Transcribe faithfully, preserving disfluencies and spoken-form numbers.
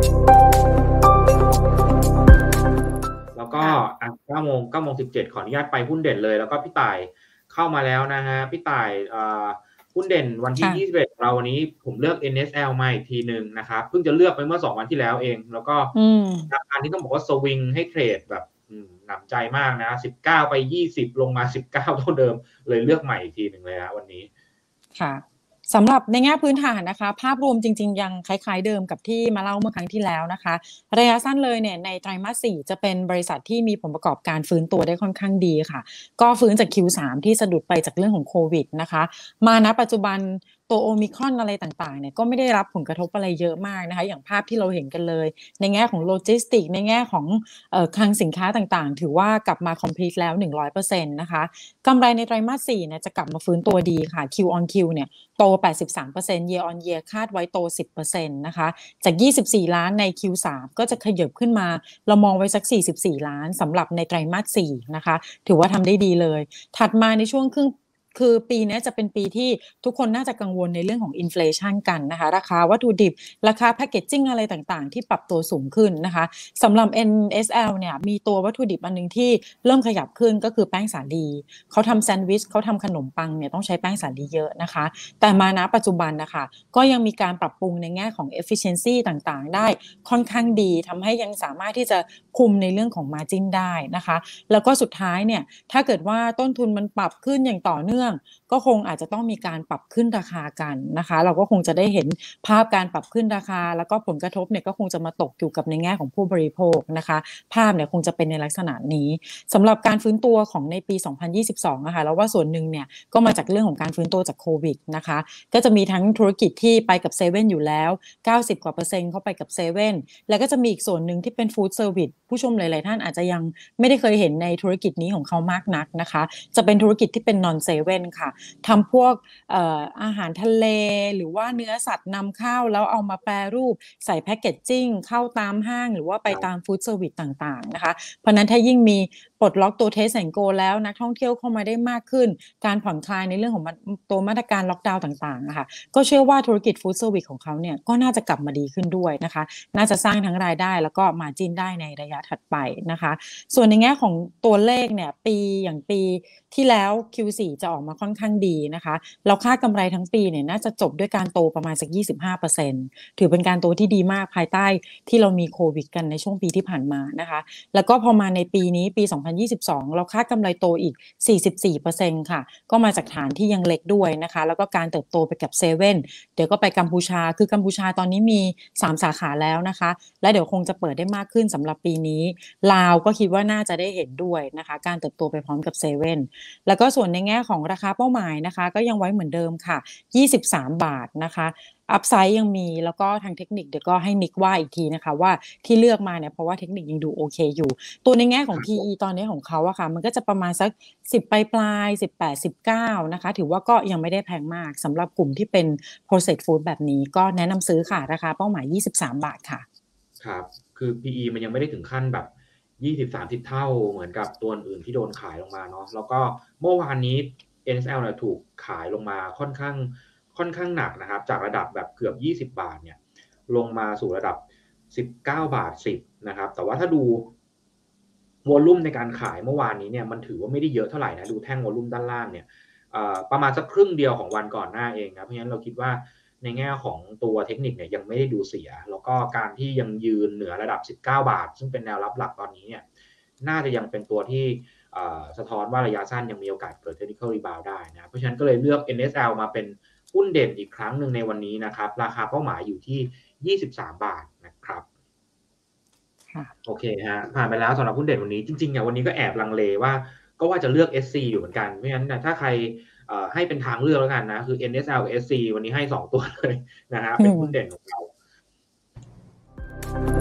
แล้วก็อ่ะเก้าโมงเก้าโมงสิบเจ็ดขออนุญาตไปหุ้นเด่นเลยแล้วก็พี่ต่ายเข้ามาแล้วนะฮะพี่ต่ายเอ่อหุ้นเด่นวันที่ยี่สิบเอ็ดเราวันนี้ผมเลือก เอ็น เอส แอล มาอีกทีนึงนะครับเพิ่งจะเลือกไปเมื่อสองวันที่แล้วเองแล้วก็ราคาที่ต้องบอกว่าสวิงให้เทรดแบบหนำใจมากนะสิบเก้าไปยี่สิบลงมาสิบเก้าเท่าเดิมเลยเลือกใหม่อีกทีนึงเลยฮะวันนี้ค่ะสำหรับในแง่พื้นฐานนะคะภาพรวมจริงๆยังคล้ายๆเดิมกับที่มาเล่าเมื่อครั้งที่แล้วนะคะระยะสั้นเลยเนี่ยในไตรมาสสี่จะเป็นบริษัทที่มีผลประกอบการฟื้นตัวได้ค่อนข้างดีค่ะก็ฟื้นจาก คิว สาม ที่สะดุดไปจากเรื่องของโควิดนะคะมาณปัจจุบันตัวโอมิครอนอะไรต่างๆเนี่ยก็ไม่ได้รับผลกระทบอะไรเยอะมากนะคะอย่างภาพที่เราเห็นกันเลยในแง่ของโลจิสติกในแง่ของเอ่อคลังสินค้าต่างๆถือว่ากลับมา complete แล้ว หนึ่งร้อยเปอร์เซ็นต์ นะคะกำไรในไตรมาสสี่เนี่ยจะกลับมาฟื้นตัวดีค่ะ Q on Q เนี่ยโต แปดสิบสามเปอร์เซ็นต์ year on year คาดไว้โต สิบเปอร์เซ็นต์ นะคะจากยี่สิบสี่ล้านใน คิว สาม ก็จะขยับขึ้นมาเรามองไว้สักสี่สิบสี่ล้านสำหรับในไตรมาสสี่นะคะถือว่าทำได้ดีเลยถัดมาในช่วงครึ่งคือปีนี้จะเป็นปีที่ทุกคนน่าจะกังวลในเรื่องของอินฟลชันกันนะคะราคาวัตถุดิบราคาแพคเกจจิ้งอะไรต่างๆที่ปรับตัวสูงขึ้นนะคะสำหรับ เอ็น เอส แอล เนี่ยมีตัววัตถุดิบอันนึงที่เริ่มขยับขึ้นก็คือแป้งสาลีเขาทำแซนด์วิชเขาทำขนมปังเนี่ยต้องใช้แป้งสาลีเยอะนะคะแต่มาณปัจจุบันนะคะก็ยังมีการปรับปรุงในแง่ของ efficiency ต่างๆได้ค่อนข้างดีทำให้ยังสามารถที่จะคุมในเรื่องของ margin ได้นะคะแล้วก็สุดท้ายเนี่ยถ้าเกิดว่าต้นทุนมันปรับขึ้นอย่างต่อเนื่องก็คงอาจจะต้องมีการปรับขึ้นราคากันนะคะเราก็คงจะได้เห็นภาพการปรับขึ้นราคาแล้วก็ผลกระทบเนี่ยก็คงจะมาตกอยู่กับในแง่ของผู้บริโภคนะคะภาพเนี่ยคงจะเป็นในลักษณะนี้สำหรับการฟื้นตัวของในปีสองพันยี่สิบสองนะคะแล้วว่าส่วนหนึ่งเนี่ยก็มาจากเรื่องของการฟื้นตัวจากโควิดนะคะก็จะมีทั้งธุรกิจที่ไปกับเซเว่นอยู่แล้วเก้าสิบกว่าเปอร์เซ็นต์เข้าไปกับเซเว่นแล้วก็จะมีอีกส่วนหนึ่งที่เป็นฟู้ดเซอร์วิสผู้ชมหลายๆท่านอาจจะยังไม่ได้เคยเห็นในธุรกิจนี้ของเขามากนักนะคะจะเป็นธุรกิจที่เป็นนอนเซเว่นค่ะทำพวกเอ่ออาหารทะเลหรือว่าเนื้อสัตว์นำเข้าแล้วเอามาแปรรูปใส่แพคเกจจิ้งเข้าตามห้างหรือว่าไปตามฟู้ดเซอร์วิสต่างๆนะคะเพราะนั้นถ้ายิ่งมีปลดล็อกตัวเทสแอนด์โกแล้วนักท่องเที่ยวเข้ามาได้มากขึ้นการผ่อนคลายในเรื่องของตัวมาตรการล็อกดาวน์ต่างๆนะคะก็เชื่อว่าธุรกิจฟู้ดเซอร์วิสของเขาเนี่ยก็น่าจะกลับมาดีขึ้นด้วยนะคะน่าจะสร้างทั้งรายได้แล้วก็มาร์จิ้นได้ในระยะถัดไปนะคะส่วนในแง่ของตัวเลขเนี่ยปีอย่างปีที่แล้ว คิว โฟร์ จะออกมาค่อนข้างดีนะคะเราคาดกำไรทั้งปีเนี่ยน่าจะจบด้วยการโตประมาณสัก ยี่สิบห้าเปอร์เซ็นต์ ถือเป็นการโตที่ดีมากภายใต้ที่เรามีโควิดกันในช่วงปีที่ผ่านมานะคะแล้วก็พอมาในปีนี้ปีสองพันยี่สิบสองเราคาดกำไรโตอีก สี่สิบสี่เปอร์เซ็นต์ ค่ะก็มาจากฐานที่ยังเล็กด้วยนะคะแล้วก็การเติบโตไปกับเซเว่นเดี๋ยวก็ไปกัมพูชาคือกัมพูชาตอนนี้มีสามสาขาแล้วนะคะและเดี๋ยวคงจะเปิดได้มากขึ้นสำหรับปีนี้ลาวก็คิดว่าน่าจะได้เห็นด้วยนะคะการเติบโตไปพร้อมกับเซเว่นแล้วก็ส่วนในแง่ของราคาเป้าหมายนะคะก็ยังไว้เหมือนเดิมค่ะยี่สิบสามบาทนะคะอัพไซด์ยังมีแล้วก็ทางเทคนิคเดี๋ยวก็ให้นิกว่าอีกทีนะคะว่าที่เลือกมาเนี่ยเพราะว่าเทคนิคยังดูโอเคอยู่ตัวในแง่ของ พี อี ตอนนี้ของเขาอะค่ะมันก็จะประมาณสักสิบปลายๆสิบแปด สิบเก้านะคะถือว่าก็ยังไม่ได้แพงมากสำหรับกลุ่มที่เป็น processed food แบบนี้ก็แนะนำซื้อค่ะราคาเป้าหมายยี่สิบสามบาทค่ะครับคือ พี อี มันยังไม่ได้ถึงขั้นแบบยี่สิบ สามสิบเท่าเหมือนกับตัวอื่นที่โดนขายลงมาเนาะแล้วก็เมื่อวานนี้ เอ็น เอส แอล เนี่ยถูกขายลงมาค่อนข้างค่อนข้างหนักนะครับจากระดับแบบเกือบยี่สิบบาทเนี่ยลงมาสู่ระดับสิบเก้าบาทสิบนะครับแต่ว่าถ้าดูวอลลุ่มในการขายเมื่อวานนี้เนี่ยมันถือว่าไม่ได้เยอะเท่าไหร่นะดูแท่งวอลลุ่มด้านล่างเนี่ยประมาณสักครึ่งเดียวของวันก่อนหน้าเองนะเพราะฉะนั้นเราคิดว่าในแง่ของตัวเทคนิคเนี่ยยังไม่ได้ดูเสียแล้วก็การที่ยังยืนเหนือระดับสิบเก้าบาทซึ่งเป็นแนวรับหลักตอนนี้เนี่ยน่าจะยังเป็นตัวที่สะท้อนว่าระยะสั้นยังมีโอกาสเกิด technical rebound ได้นะเพราะฉะนั้นก็เลยเลือก เอ็น เอส แอล มาเป็นหุ้นเด่นอีกครั้งหนึ่งในวันนี้นะครับราคาเป้าหมายอยู่ที่ยี่สิบสามบาทนะครับโอเคฮะผ่านไปแล้วสำหรับหุ้นเด่นวันนี้จริงๆเนี่ยวันนี้ก็แอบลังเลว่าก็ว่าจะเลือก เอส ซี อยู่เหมือนกันเพราะฉะนั้นถ้าใครให้เป็นทางเลือกแล้วกันนะคือ เอ็น เอส แอล กับ เอส ซี วันนี้ให้สองตัวเลยนะฮะเป็นหุ้นเด่นของเรา